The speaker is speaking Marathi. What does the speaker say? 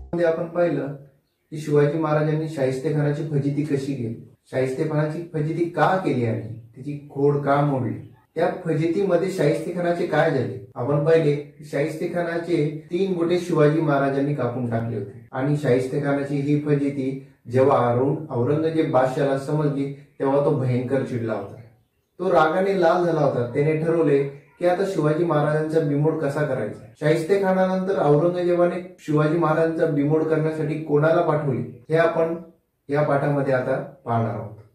मध्ये आपण पाहिलं की शिवाजी महाराजांनी शाहिस्तेखानाची फजिती कशी केली, शाहिस्तेखानाची फजिती का केली आणि त्याची खोड का मोडली, त्या फजितीमध्ये शाहिस्तेखानाचे काय झाले. आपण पाहिले की शाहिस्तेखानाचे 3 बोटे शिवाजी महाराजांनी कापून टाकले होते आणि शाहिस्तेखानाची ही फजिती जेव्हा औरंगजेब बादशाला समजली तेव्हा तो भयंकर चिडला होता. तो रागाने लाल झाला होता. त्याने ठरवले की आता शिवाजी महाराजांचा बिमोड कसा करायचा. शाहिस्तेखानानंतर औरंगजेबाने शिवाजी महाराजांचा बिमोड करण्यासाठी कोणाला पाठवले हे आपण या पाठामध्ये आता पाहणार आहोत.